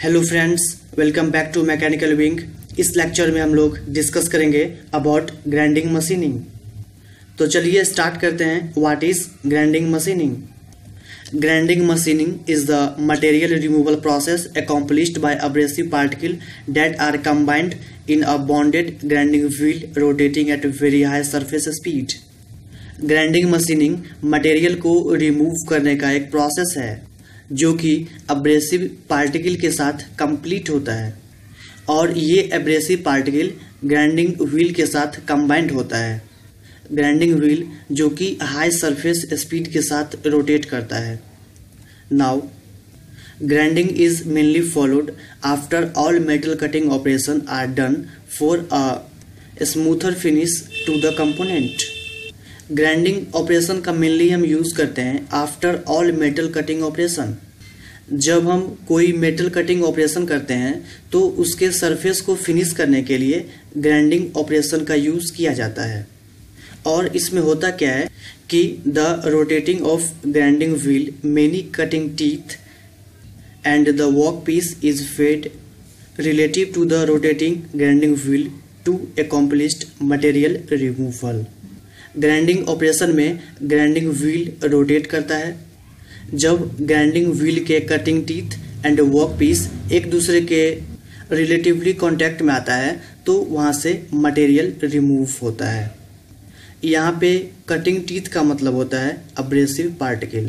Hello friends, welcome back to mechanical wing. इस lecture में हम लोग डिस्कस करेंगे अबाउट ग्राइंडिंग मशीनिंग। तो चलिए स्टार्ट करते हैं। What is grinding machining? Grinding machining is the material removal process accomplished by abrasive particles that are combined in a bonded grinding wheel rotating at very high surface speed। Grinding machining material को remove करने का एक process है जो कि abrasive particle के साथ complete होता है, और ये एब्रेसिव पार्टिकल ग्राइंडिंग व्हील के साथ कंबाइंड होता है। ग्राइंडिंग व्हील जो कि हाई सरफेस स्पीड के साथ रोटेट करता है। Now grinding is mainly followed after all metal cutting operation are done for a smoother finish to the component. Grinding operation का मेनली हम यूज़ करते हैं after all metal cutting operation. जब हम कोई मेटल कटिंग ऑपरेशन करते हैं तो उसके सरफेस को फिनिश करने के लिए ग्राइंडिंग ऑपरेशन का यूज़ किया जाता है। और इसमें होता क्या है कि the rotating of grinding wheel many cutting teeth and the work piece is fed relative to the rotating grinding wheel to accomplished material removal. Grinding operation में ग्राइंडिंग व्हील रोटेट करता है। जब ग्राइंडिंग व्हील के cutting teeth and work piece एक दूसरे के relatively contact में आता है तो वहाँ से मटेरियल रिमूव होता है। यहाँ पे कटिंग टीथ का मतलब होता है abrasive particle.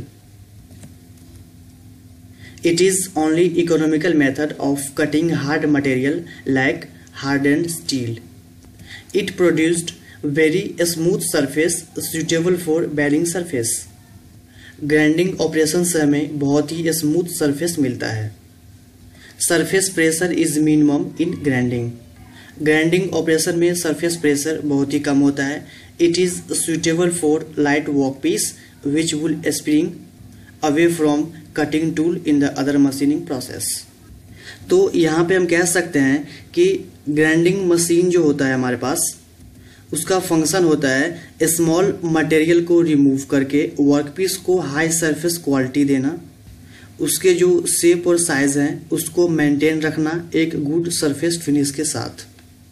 It is only economical method of cutting hard material like hardened steel. It produced very smooth surface suitable for bearing surface. Grinding operation से हमें बहुत ही स्मूथ सरफेस मिलता है। Surface pressure is minimum in grinding. Grinding operation में surface pressure बहुत ही कम होता है। It is suitable for light work piece which will spring away from cutting tool in the other machining process. तो यहाँ पे हम कह सकते हैं कि ग्राइंडिंग मशीन जो होता है हमारे पास, उसका फंक्शन होता है स्मॉल मटेरियल को रिमूव करके वर्कपीस को हाई सरफेस क्वालिटी देना, उसके जो शेप और साइज हैं उसको मेंटेन रखना एक गुड सरफेस फिनिश के साथ।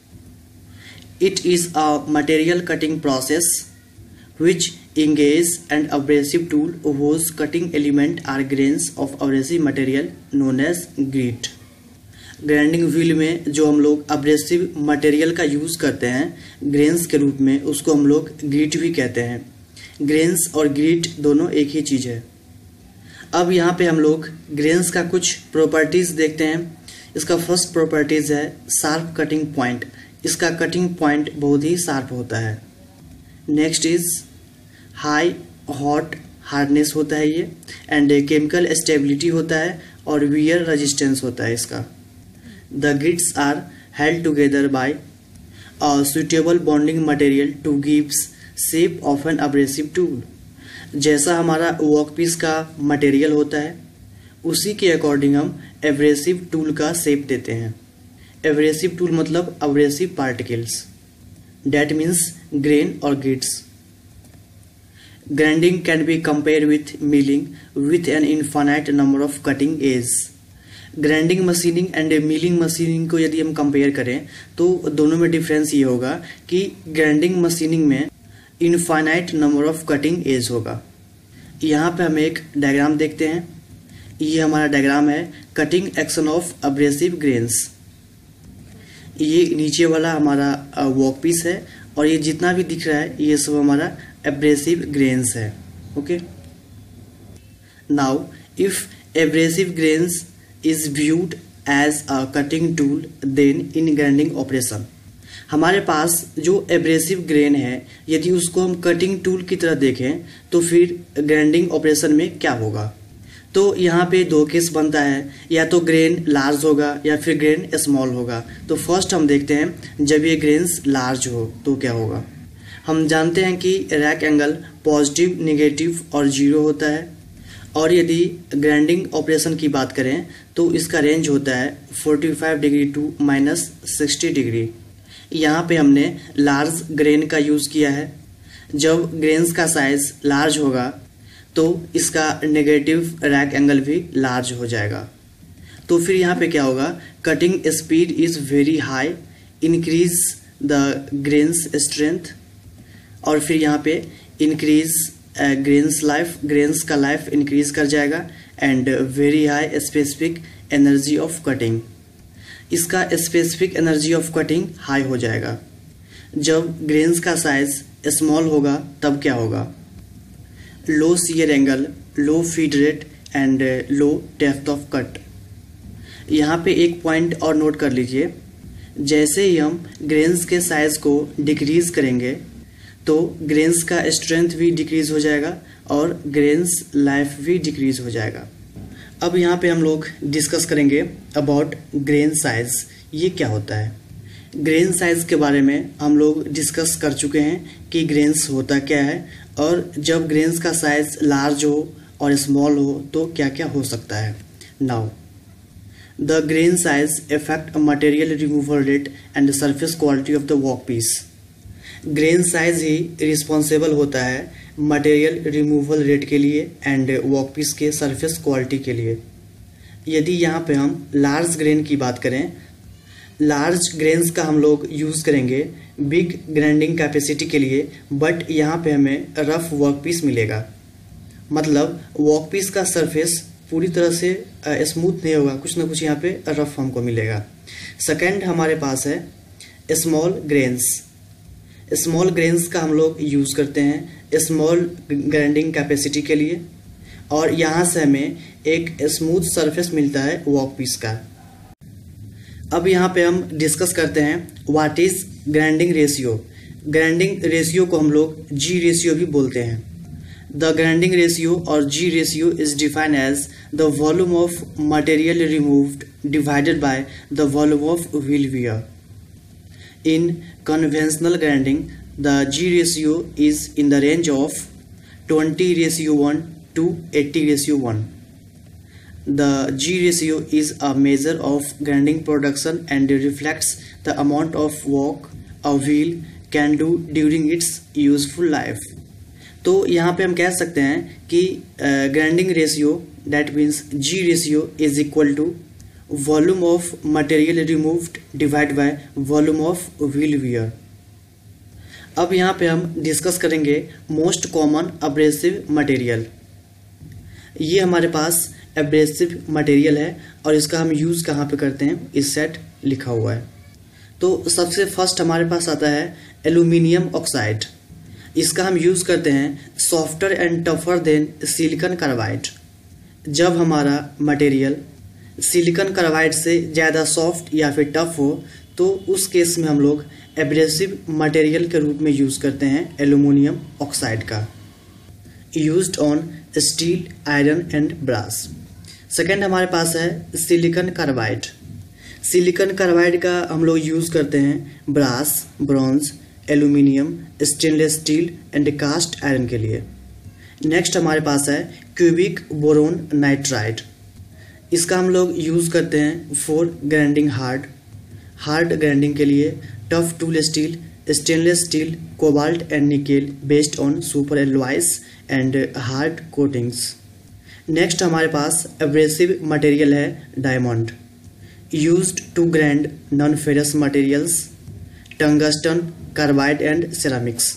It is a material cutting process which engage an abrasive tool whose cutting element are grains of abrasive material known as grit। Grinding wheel में जो हम लोग अब्रेसिव मटेरियल का यूज़ करते हैं ग्रेन्स के रूप में, उसको हम लोग ग्रिट भी कहते हैं। ग्रेन्स और ग्रिट दोनों एक ही चीज़ है। अब यहाँ पे हम लोग ग्रेन्स का कुछ प्रॉपर्टीज़ देखते हैं। इसका फर्स्ट प्रॉपर्टीज़ है शार्प कटिंग पॉइंट। इसका कटिंग पॉइंट बहुत ही शार्प होता है। Next is high hot hardness होता है ये, एंड केमिकल स्टेबिलिटी होता है और वियर रेजिस्टेंस होता है इसका। The grits are held together by a suitable bonding material to gives shape of an abrasive tool. जैसा हमारा वर्कपीस का मटेरियल होता है उसी के अकॉर्डिंग हम एब्रेसिव टूल का शेप देते हैं। एब्रेसिव टूल मतलब abrasive particles, that means grain or grits। Grinding can be compared with milling with an infinite number of cutting edges। Grinding machining and milling machining को यदि हम compare करें तो दोनों में डिफरेंस ये होगा कि ग्राइंडिंग मशीनिंग में infinite number of cutting edge होगा। यहाँ पे हम एक डायग्राम देखते हैं। ये हमारा डायग्राम है cutting action of abrasive grains. ये नीचे वाला हमारा वर्कपीस है और ये जितना भी दिख रहा है ये सब हमारा एब्रेसिव ग्रेन्स है। Okay, now if abrasive grains is viewed as a cutting tool then in grinding operation, हमारे पास जो एब्रेसिव ग्रेन है यदि उसको हम कटिंग टूल की तरह देखें तो फिर ग्राइंडिंग ऑपरेशन में क्या होगा? तो यहाँ पे दो केस बनता है, या तो ग्रेन लार्ज होगा या फिर ग्रेन स्मॉल होगा। तो फर्स्ट हम देखते हैं जब ये ग्रेन्स लार्ज हो तो क्या होगा। हम जानते हैं कि रैक एंगल पॉजिटिव, नेगेटिव और जीरो होता है, और यदि ग्राइंडिंग ऑपरेशन की बात करें तो इसका रेंज होता है 45 डिग्री टू -60 डिग्री। यहाँ पे हमने लार्ज ग्रेन का यूज़ किया है। जब ग्रेन्स का साइज लार्ज होगा तो इसका नेगेटिव रैक एंगल भी लार्ज हो जाएगा। तो फिर यहाँ पे क्या होगा, cutting speed is very high, increase the grains strength, और फिर यहाँ पे इंक्रीज ग्रेन्स का लाइफ इंक्रीज कर जाएगा, and very high specific energy of cutting, इसका specific energy of cutting high हो जाएगा। जब ग्रेन्स का साइज स्मॉल होगा तब क्या होगा, low shear angle, low feed rate and low depth of cut. यहाँ पे एक पॉइंट और नोट कर लीजिए, जैसे ही हम ग्रेन्स के साइज को डिक्रीज करेंगे तो ग्रेन्स का स्ट्रेंथ भी डिक्रीज हो जाएगा और ग्रेन्स लाइफ भी डिक्रीज हो जाएगा। अब यहाँ पे हम लोग डिस्कस करेंगे अबाउट ग्रेन साइज, ये क्या होता है। ग्रेन साइज के बारे में हम लोग डिस्कस कर चुके हैं कि ग्रेन्स होता क्या है, और जब ग्रेन्स का साइज लार्ज हो और स्मॉल हो तो क्या क्या हो सकता है। Now the grain size affect material removal rate and surface quality of the work piece. Grain size ही रिस्पॉन्सिबल होता है मटेरियल रिमूवल रेट के लिए एंड वर्क पीस के सरफेस क्वालिटी के लिए। यदि यहाँ पे हम लार्ज ग्रेन की बात करें, लार्ज ग्रेन्स का हम लोग यूज़ करेंगे बिग ग्राइंडिंग कैपेसिटी के लिए, बट यहाँ पे हमें रफ वर्क पीस मिलेगा, मतलब वर्क पीस का सरफेस पूरी तरह से स्मूथ नहीं होगा, कुछ ना कुछ यहाँ पे रफ हमको मिलेगा। सेकेंड हमारे पास है स्मॉल ग्रेन्स। स्मॉल ग्रेन्स का हम लोग यूज़ करते हैं स्मॉल ग्राइंडिंग कैपेसिटी के लिए, और यहाँ से हमें एक स्मूथ सरफेस मिलता है वर्क पीस का। अब यहाँ पे हम डिस्कस करते हैं what is grinding ratio. Grinding ratio को हम लोग जी रेशियो भी बोलते हैं। द ग्राइंडिंग रेशियो और G ratio is defined as the volume of material removed divided by the volume of wheel wear. In conventional grinding, the G ratio is in the range of 20:1 to 80:1. The G ratio is a measure of grinding production and reflects the amount of work a wheel can do during its useful life. तो यहाँ पे हम कह सकते हैं कि grinding ratio, that means G ratio is equal to volume of material removed divide by volume of wheel wear. अब यहाँ पे हम डिस्कस करेंगे मोस्ट कॉमन अब्रेसिव मटेरियल। ये हमारे पास एब्रेसिव मटेरियल है और इसका हम यूज़ कहाँ पे करते हैं, इस सेट लिखा हुआ है। तो सबसे फर्स्ट हमारे पास आता है एल्यूमिनियम ऑक्साइड। इसका हम यूज़ करते हैं softer and tougher than silicon carbide. जब हमारा मटेरियल सिलिकॉन कार्बाइड से ज़्यादा सॉफ्ट या फिर टफ हो तो उस केस में हम लोग एब्रेसिव मटेरियल के रूप में यूज़ करते हैं एल्यूमिनियम ऑक्साइड का, used on steel, iron and brass. Second हमारे पास है सिलिकॉन कार्बाइड। सिलिकॉन कार्बाइड का हम लोग यूज़ करते हैं brass, bronze, aluminium, stainless steel and cast iron के लिए। नेक्स्ट हमारे पास है क्यूबिक बोरोन नाइट्राइड। इसका हम लोग यूज़ करते हैं फॉर ग्राइंडिंग हार्ड ग्राइंडिंग के लिए, tough tool steel, stainless steel, cobalt and nickel based on super alloys and hard coatings. Next हमारे पास एब्रेसिव मटेरियल है diamond, used to grind non ferrous materials, tungsten, carbide and ceramics.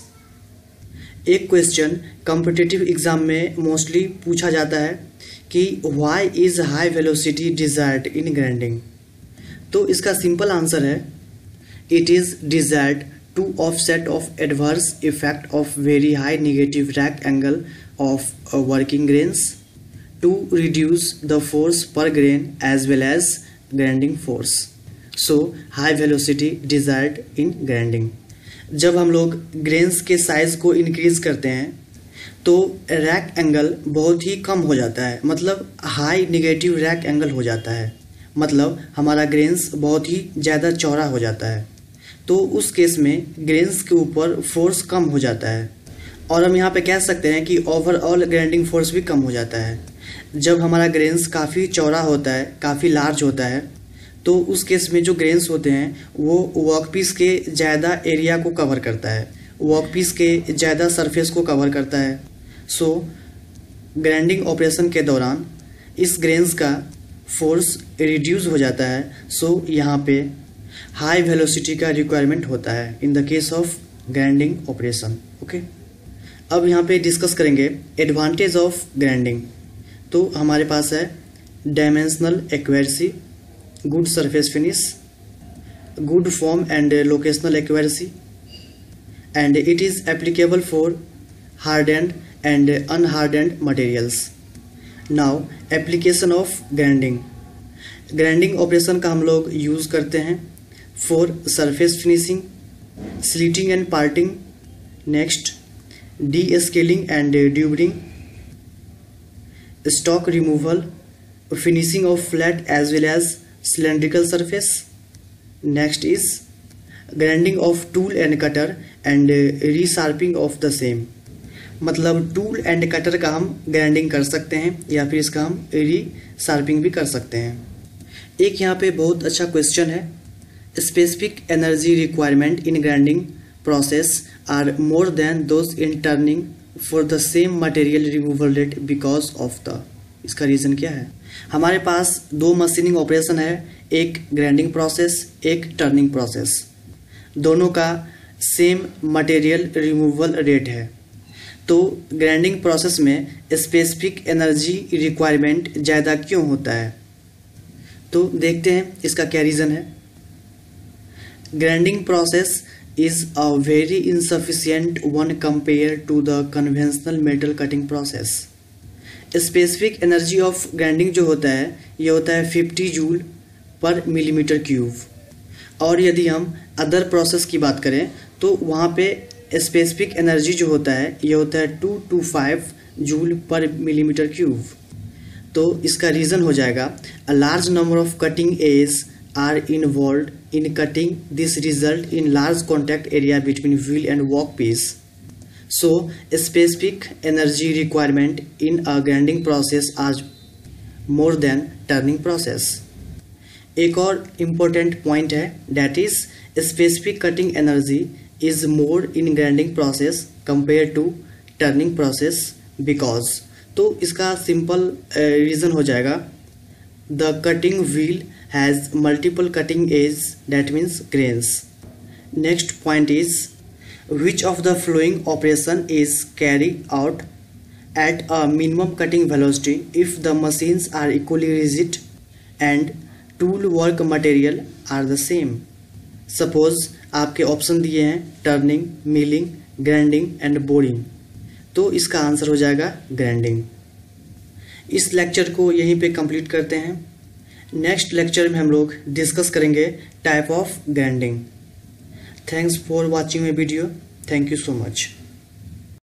एक question competitive exam में mostly पूछा जाता है कि why is high velocity desired in grinding. तो इसका सिंपल आंसर है it is desired to offset of adverse effect of very high negative rake angle of working grains, to reduce the force per grain as well as grinding force. So high velocity desired in grinding. जब हम लोग grains के size को increase करते हैं तो rack angle बहुत ही कम हो जाता है, मतलब हाई नेगेटिव रैक एंगल हो जाता है, मतलब हमारा ग्रेन्स बहुत ही ज़्यादा चौड़ा हो जाता है। तो उस केस में ग्रेन्स के ऊपर फोर्स कम हो जाता है, और हम यहाँ पे कह सकते हैं कि ओवरऑल ग्राइंडिंग फोर्स भी कम हो जाता है। जब हमारा ग्रेन्स काफ़ी चौड़ा होता है, काफ़ी लार्ज होता है, तो उस केस में जो ग्रेन्स होते हैं वो वर्कपीस के ज़्यादा एरिया को कवर करता है, वर्कपीस के ज़्यादा सरफेस को कवर करता है। सो ग्राइंडिंग ऑपरेशन के दौरान इस ग्रेन्स का फोर्स रिड्यूस हो जाता है, सो यहाँ पे हाई वेलोसिटी का रिक्वायरमेंट होता है in the case of grinding operation. Okay, अब यहाँ पे डिस्कस करेंगे एडवांटेज ऑफ ग्राइंडिंग। तो हमारे पास है dimensional accuracy, good surface finish, good form and locational accuracy, and it is applicable for hardened and unhardened materials. Now application of grinding. Grinding operation का हम लोग यूज़ करते हैं for surface finishing, slitting and parting, next de-scaling and deburring, stock removal, finishing of flat as well as cylindrical surface. Next is grinding of tool and cutter and resharpening of the same. मतलब tool and cutter का हम grinding कर सकते हैं या फिर इसका हम रीशार्पिंग भी कर सकते हैं। एक यहाँ पे बहुत अच्छा क्वेश्चन है, specific energy requirement in grinding process are more than those in turning for the same material removal rate because of the. इसका रीज़न क्या है? हमारे पास दो मशीनिंग ऑपरेशन है, एक ग्राइंडिंग प्रोसेस, एक टर्निंग प्रोसेस। दोनों का सेम मटेरियल रिमूवल रेट है, तो ग्राइंडिंग प्रोसेस में स्पेसिफिक एनर्जी रिक्वायरमेंट ज़्यादा क्यों होता है? तो देखते हैं इसका क्या रीज़न है। Grinding process is a very inefficient one compare to the conventional metal cutting process. Specific energy of grinding जो होता है ये होता है 50 जूल पर मिलीमीटर क्यूब, और यदि हम अदर प्रोसेस की बात करें तो वहाँ पे स्पेसिफिक एनर्जी जो होता है ये होता है 2 to 5 joule per millimetre cube. तो इसका रीज़न हो जाएगा a large number of cutting edge are involve in cutting, this result in large contact area between wheel and work piece. So specific energy requirement in a grinding process are more than turning process. एक और important point है, that is specific cutting energy is more in grinding process compared to turning process because। तो इसका simple reason हो जाएगा the cutting wheel has multiple cutting edges, that means grains. Next point is which of the following operation is carried out at a minimum cutting velocity if the machines are equally rigid and tool work material are the same? Suppose आपके option दिए हैं turning, milling, grinding and boring, तो इसका answer हो जाएगा grinding. इस lecture को यहीं पे कंप्लीट करते हैं। नेक्स्ट लेक्चर में हम लोग डिस्कस करेंगे type of grinding. Thanks for watching my video. Thank you so much.